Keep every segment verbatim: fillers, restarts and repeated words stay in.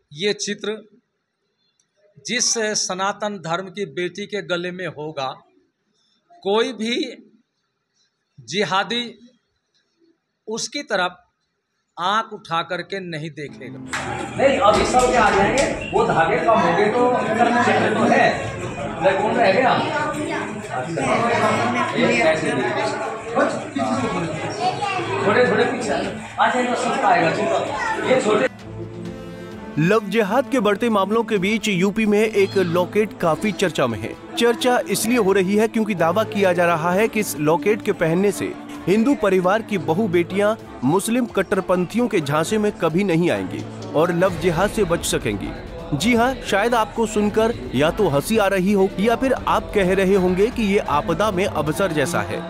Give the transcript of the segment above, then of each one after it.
ये चित्र जिस सनातन धर्म की बेटी के गले में होगा, कोई भी जिहादी उसकी तरफ आंख उठा करके नहीं देखेगा। नहीं, अभी सब क्या आ जाएंगे, वो धागे कम हो गए तो चेहरे तो है, कौन रह गया? थोड़े थोड़े पीछे आ जाएगा, सब आएगा। ये छोटे लव जिहाद के बढ़ते मामलों के बीच यूपी में एक लॉकेट काफी चर्चा में है। चर्चा इसलिए हो रही है क्योंकि दावा किया जा रहा है कि इस लॉकेट के पहनने से हिंदू परिवार की बहु बेटियां मुस्लिम कट्टरपंथियों के झांसे में कभी नहीं आएंगी और लव जिहाद से बच सकेंगी। जी हाँ, शायद आपको सुनकर या तो हंसी आ रही हो या फिर आप कह रहे होंगे कि ये आपदा में अवसर जैसा है।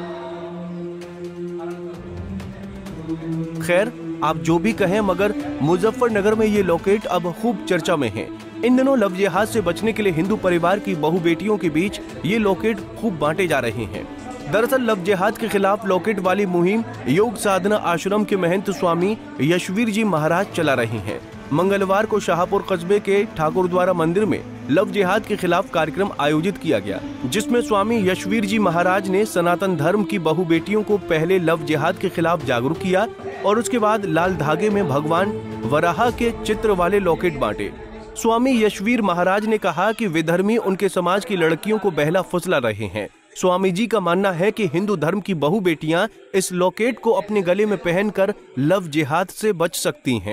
खैर, आप जो भी कहें, मगर मुजफ्फरनगर में ये लॉकेट अब खूब चर्चा में है। इन दिनों लव जिहाद से बचने के लिए हिंदू परिवार की बहु बेटियों के बीच ये लॉकेट खूब बांटे जा रहे हैं। दरअसल लव जिहाद के खिलाफ लॉकेट वाली मुहिम योग साधना आश्रम के महंत स्वामी यशवीर जी महाराज चला रहे हैं। मंगलवार को शाहपुर कस्बे के ठाकुरद्वारा मंदिर में लव जिहाद के खिलाफ कार्यक्रम आयोजित किया गया, जिसमें स्वामी यशवीर जी महाराज ने सनातन धर्म की बहु बेटियों को पहले लव जिहाद के खिलाफ जागरूक किया और उसके बाद लाल धागे में भगवान वराह के चित्र वाले लॉकेट बांटे। स्वामी यशवीर महाराज ने कहा कि विधर्मी उनके समाज की लड़कियों को बहला फुसला रहे हैं। स्वामी जी का मानना है कि हिंदू धर्म की बहु बेटियां इस लॉकेट को अपने गले में पहनकर लव जिहाद से बच सकती हैं।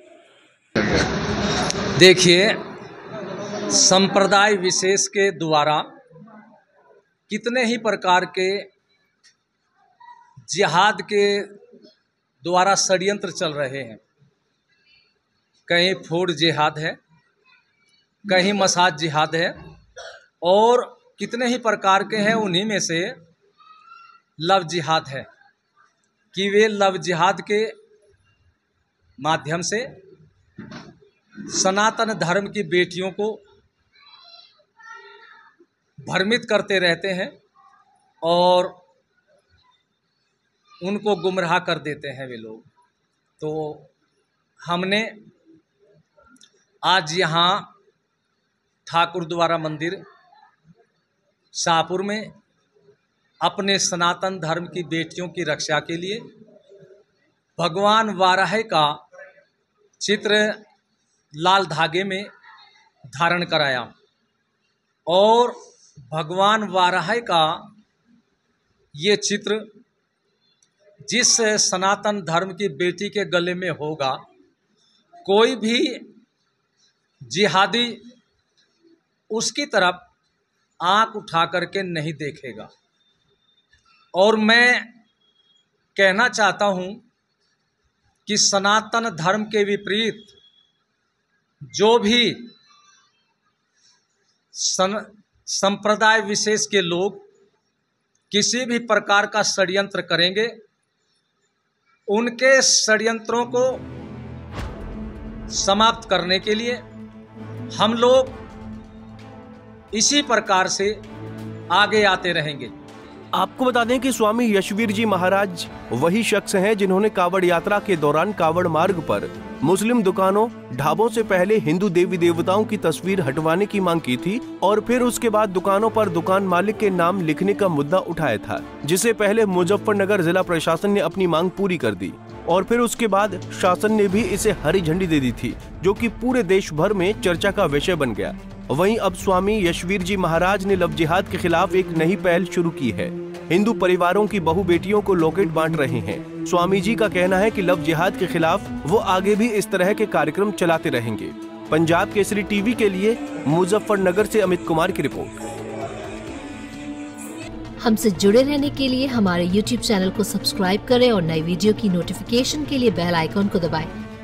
देखिए, संप्रदाय विशेष के द्वारा कितने ही प्रकार के जिहाद के द्वारा षड्यंत्र चल रहे हैं। कहीं फूड जिहाद है, कहीं मसाज जिहाद है और कितने ही प्रकार के हैं। उन्हीं में से लव जिहाद है कि वे लव जिहाद के माध्यम से सनातन धर्म की बेटियों को भ्रमित करते रहते हैं और उनको गुमराह कर देते हैं वे लोग। तो हमने आज यहाँ ठाकुरद्वारा मंदिर शाहपुर में अपने सनातन धर्म की बेटियों की रक्षा के लिए भगवान वाराह का चित्र लाल धागे में धारण कराया और भगवान वाराह का ये चित्र जिस सनातन धर्म की बेटी के गले में होगा, कोई भी जिहादी उसकी तरफ आंख उठा करके नहीं देखेगा। और मैं कहना चाहता हूं कि सनातन धर्म के विपरीत जो भी सन संप्रदाय विशेष के लोग किसी भी प्रकार का षड्यंत्र करेंगे, उनके षड्यंत्रों को समाप्त करने के लिए हम लोग इसी प्रकार से आगे आते रहेंगे। आपको बता दें कि स्वामी यशवीर जी महाराज वही शख्स हैं जिन्होंने कावड़ यात्रा के दौरान कावड़ मार्ग पर मुस्लिम दुकानों ढाबों से पहले हिंदू देवी देवताओं की तस्वीर हटवाने की मांग की थी और फिर उसके बाद दुकानों पर दुकान मालिक के नाम लिखने का मुद्दा उठाया था, जिसे पहले मुजफ्फरनगर जिला प्रशासन ने अपनी मांग पूरी कर दी और फिर उसके बाद शासन ने भी इसे हरी झंडी दे दी थी, जो कि पूरे देश भर में चर्चा का विषय बन गया। वहीं अब स्वामी यशवीर जी महाराज ने लव जिहाद के खिलाफ एक नई पहल शुरू की है। हिंदू परिवारों की बहु बेटियों को लॉकेट बांट रहे हैं। स्वामी जी का कहना है कि लव जिहाद के खिलाफ वो आगे भी इस तरह के कार्यक्रम चलाते रहेंगे। पंजाब केसरी टीवी के लिए मुजफ्फरनगर से अमित कुमार की रिपोर्ट। हमसे जुड़े रहने के लिए हमारे यूट्यूब चैनल को सब्सक्राइब करें और नई वीडियो की नोटिफिकेशन के लिए बेल आइकॉन को दबाएं।